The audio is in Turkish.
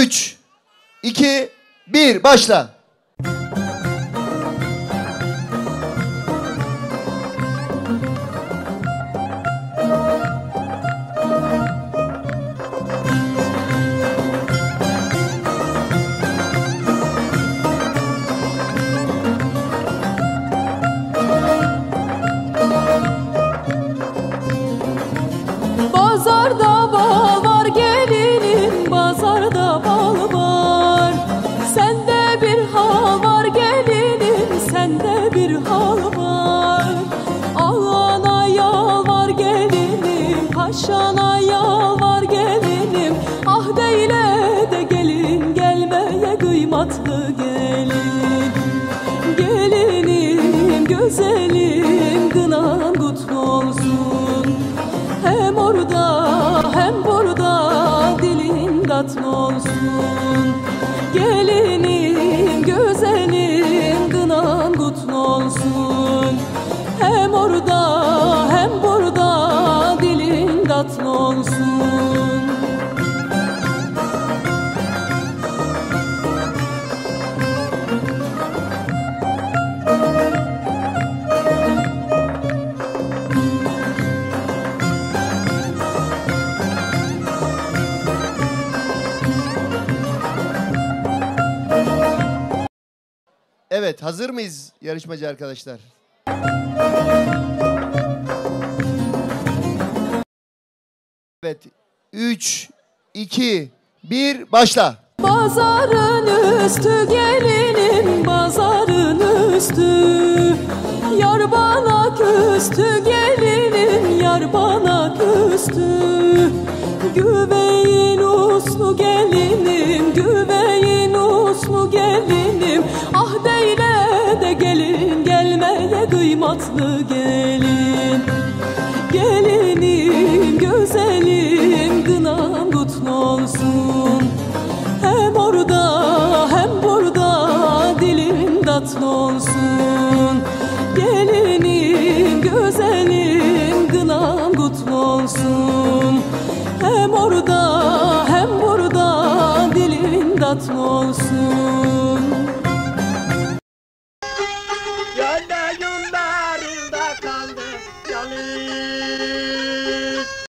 3, 2, 1 başla. Pazarda bal var gelinim, pazarda bal var. Sende bir hal var gelinim, sende bir hal var. Ağana yal var gelinim, paşana yal var gelinim. Ah deyle de gelin gelmeye kıymatlı gelin. Gelinim güzelim, kınan kutlu olsun. Hem orada hem burada dilin tatlı olsun. Gelinim güzelim, kınan kutlu olsun. Hem orada hem burada dilin tatlı olsun. Evet, hazır mıyız yarışmacı arkadaşlar? Evet, 3, 2, 1 başla. Pazarın üstü gelinim, pazarın üstü. Yar bana küstü gelinim, yar bana küstü. Güveyin uslu gelinim, güveyin uslu gelinim. Ah deyle de gelin gelmeye kıymatlı gelin. Gelinim güzelim, kınam kutlu olsun. Hem orada hem burada dilin tatlı olsun. Gelinim güzelim, kınam kutlu olsun. Hem orada hem burada dilin tatlı olsun.